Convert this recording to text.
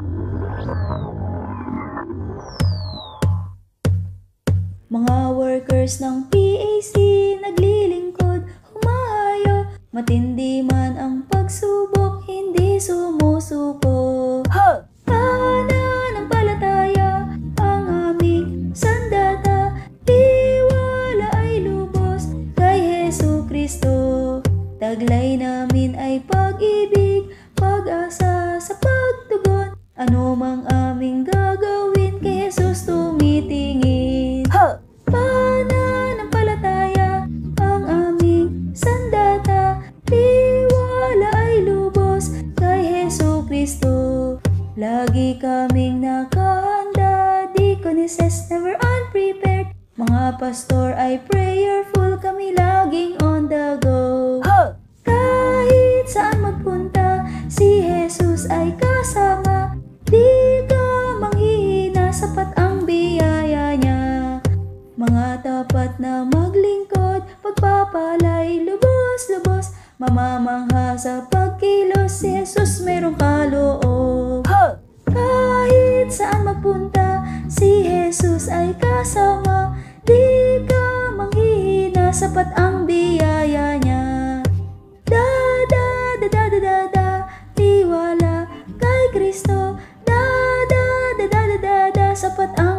Mga workers ng PAC naglilingkod, humahayo, matindi man ang pagsubok, hindi sumusuko. Pananampalataya ang aming sandata, tiwala ay lubos kay Hesu Kristo. Taglay namin ay pag-ibig, pag-asa sa pagtugon, ano mang aming gagawin kay Jesus tumitingin. Pananampalataya ang aming sandata, tiwala ay lubos kay Hesu Kristo. Lagi kaming nakahanda, deaconesses never unprepared, mga pastor ay prayerful, kami laging on the go. Kahit saan magpunta, si Jesus ay kasama, di ka manghihina, sapat ang biyaya niya. Mga tapat na maglingkod, pagpapalay lubos-lubos, mamamangha sa pagkilos, si Jesus merong kaloob. Kahit saan magpunta, si Jesus ay kasama, di ka manghihina, sapat ang biyaya niya. Tiwala kay Kristo, sapat ang